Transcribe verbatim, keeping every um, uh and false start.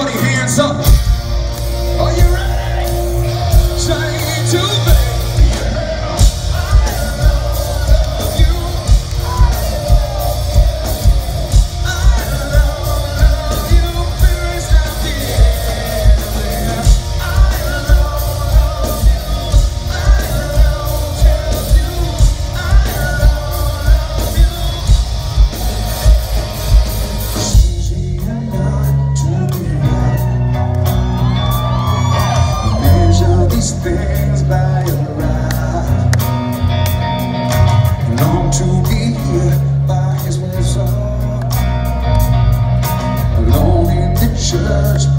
Everybody hands up. Are you ready? Say to me. Things by your right, long to be here by his wisdom, alone in the church.